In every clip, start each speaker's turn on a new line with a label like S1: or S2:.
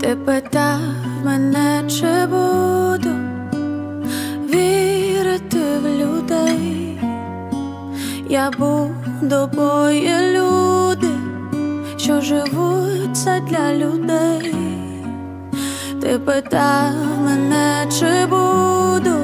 S1: Ти питав мене, чи буду вірити в людей. Я буду, бо є люди, що живуть задля людей. Ти питав мене, чи буду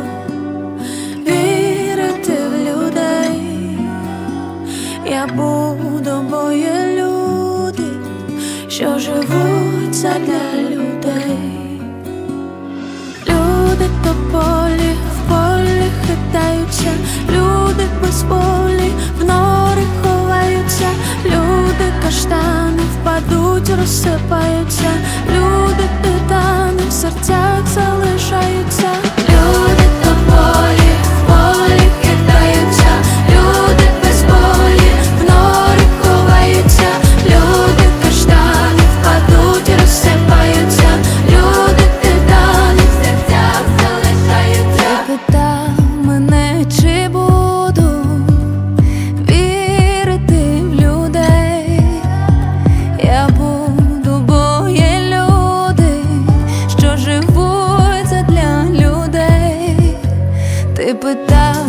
S1: вірити в людей. Я буду, бо є люди, що живуть задля людей. Люди тополі в полі хитаються, люди без волі в нори ховаються, люди каштани впадуть, розсипаються, люди титани в серцях залишаються. Люди тополі в полі хитаються, люди без волі в нори ховаються, люди каштани впадуть, розсипаються, люди титани в серцях залишаються. Ти питав мене, чи буду вірити в людей. Я буду, бо є люди, що живуть задля людей. Ти питав